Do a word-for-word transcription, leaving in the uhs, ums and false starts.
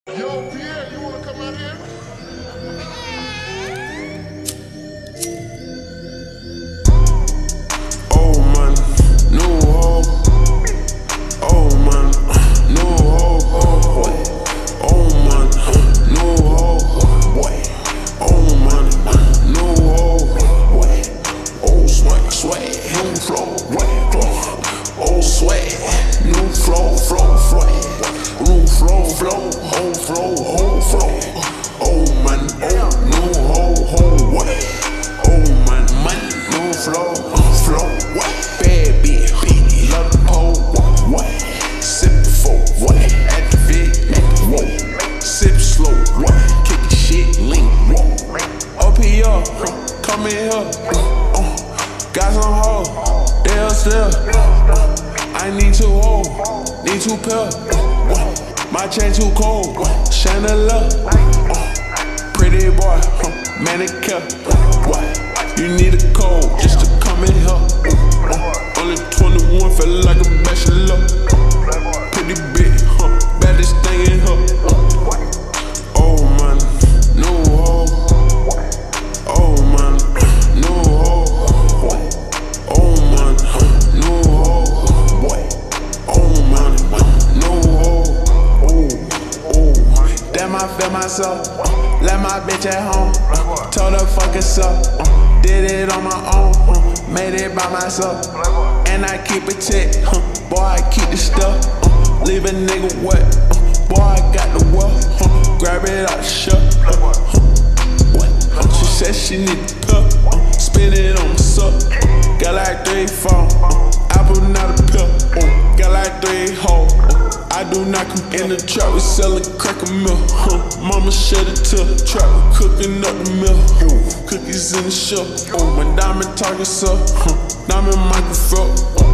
Yo, Pierre, you wanna come out here? Oh man, no hope. Oh man, no hope. Oh man, no hope. Oh man, no hope. Oh swag, swag, new flow, flow. Oh swag, new flow, flow, flow. New flow, flow, whole flow, whole flow. Oh man, oh no ho, ho, what? Oh man, man, no flow, flow, what? Bad bitch, bitch, love the pole, what? Sip for what? Activate, whoa. Sip slow, what? Kick the shit, link, whoa. Up here, come in here, uh, got some hoes, they're still. I need two hoes, need two pills. My chain too cold, Chanel, uh, pretty boy, uh, manicure. What? You need a code just to come in here. Uh, only twenty-one, feel like a bachelor. Pretty big, huh? Baddest thing in here. Oh man, no hope. Oh man, no hope. Oh man, no hope. Oh man, no hope. Damn, I feel myself. Let my bitch at home. Told her fuck it up. Did it on my own. Made it by myself. And I keep it tight. Boy, I keep the stuff. Leave a nigga wet. Boy, I got the wealth. Grab it out the shut. What? She said she need the pill. Spin it on the suck. Got like three, four. Apple, not a pill. Got like three hoes. I do not come in the trap, we sellin' cracker milk. Huh. Mama shed it to the trap, we cooking up the milk. Ooh. Cookies in the shell. Oh, my diamond targets up. Huh. Diamond microphone.